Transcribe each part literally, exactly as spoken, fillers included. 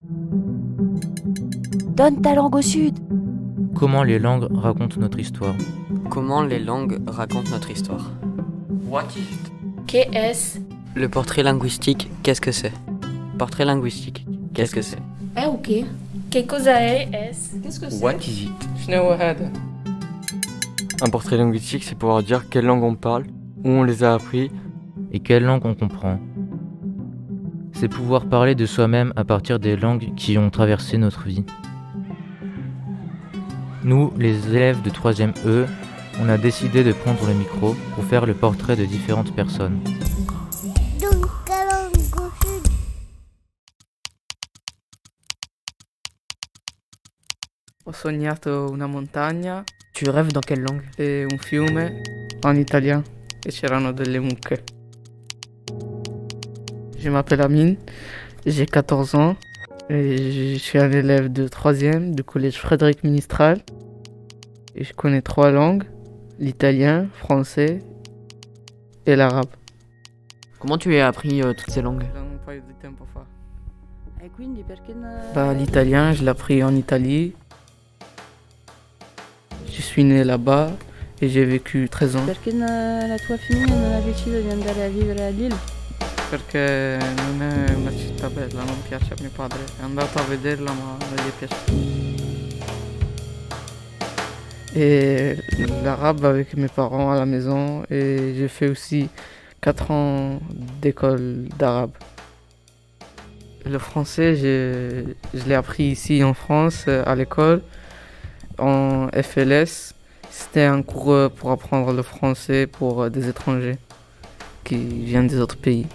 Donne ta langue au sud. Comment les langues racontent notre histoire? Comment les langues racontent notre histoire? What is it? Qu'est-ce? Le portrait linguistique, qu'est-ce que c'est? Portrait linguistique, qu'est-ce que c'est? É o quê? Que cosa é esse? Qu'est-ce que What is it? شنو هذا؟ Un portrait linguistique, c'est pouvoir dire quelle langue on parle, où on les a appris. Et quelle langue on comprend? C'est pouvoir parler de soi-même à partir des langues qui ont traversé notre vie. Nous, les élèves de troisième E, on a décidé de prendre le micro pour faire le portrait de différentes personnes. Ho sognato una montagna Tu rêves dans quelle langue? e un fiume en italien e c'erano delle mucche. Je m'appelle Amine, j'ai quatorze ans et je suis un élève de troisième du collège Frédéric Mistral. Et je connais trois langues, l'italien, français et l'arabe. Comment tu as appris euh, toutes ces langues? E quindi perché ne- Bah, l'italien, je l'ai appris en Italie. Je suis né là-bas et j'ai vécu treize ans. Perché ne- la tua famiglia non ha deciso di andare a vivere a Lille? Perché non è una città bella, non piace a mio padre. È andato a vederla ma non gli è piaciuta. Et l'arabe avec mes parents à la maison et j'ai fait aussi quatre ans d'école d'arabe. Le français, je, je l'ai appris ici en France à l'école, en F L S. C'était un cours pour apprendre le français pour des étrangers qui viennent des autres pays.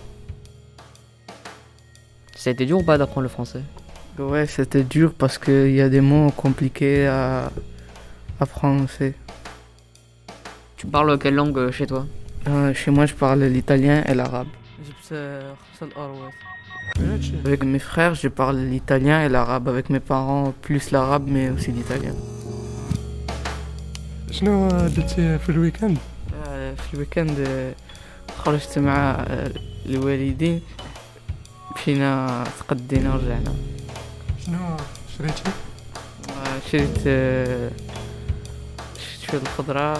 Ça a été dur ou pas d'apprendre le français? Ouais, c'était dur parce qu'il y a des mots compliqués à apprendre aussi. Tu parles quelle langue chez toi? Euh, chez moi, je parle l'italien et l'arabe. Avec mes frères, je parle l'italien et l'arabe. Avec mes parents, plus l'arabe, mais aussi l'italien. شنو درتي في الويكاند؟ آه، في الويكاند آه، خرجت مع آه، الوالدين، مشينا تقدينا ورجعنا. شنو شريتي؟ آه، شريت آه، شريت شوية الخضرة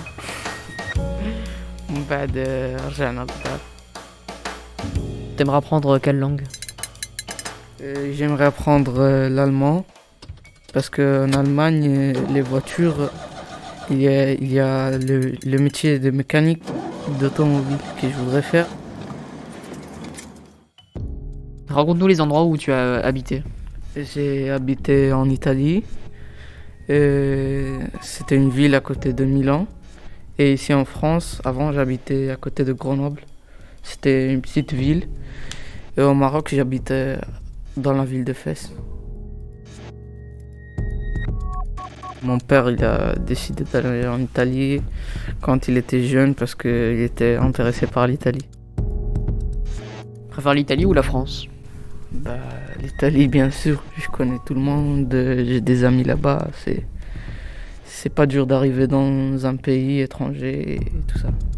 ومن بعد آه، رجعنا للدار. T'aimerais apprendre quelle langue? Euh, J'aimerais apprendre euh, l'allemand parce qu'en Allemagne, euh, les voitures, il y a, il y a le, le métier de mécanique d'automobile que je voudrais faire. Raconte-nous les endroits où tu as habité. J'ai habité en Italie, euh, c'était une ville à côté de Milan. Et ici en France, avant j'habitais à côté de Grenoble, c'était une petite ville. Et au Maroc, j'habitais dans la ville de Fès. Mon père, il a décidé d'aller en Italie quand il était jeune parce qu'il était intéressé par l'Italie. Tu préfères l'Italie ou la France? Bah, l'Italie, bien sûr, je connais tout le monde, j'ai des amis là-bas. C'est, c'est pas dur d'arriver dans un pays étranger et tout ça.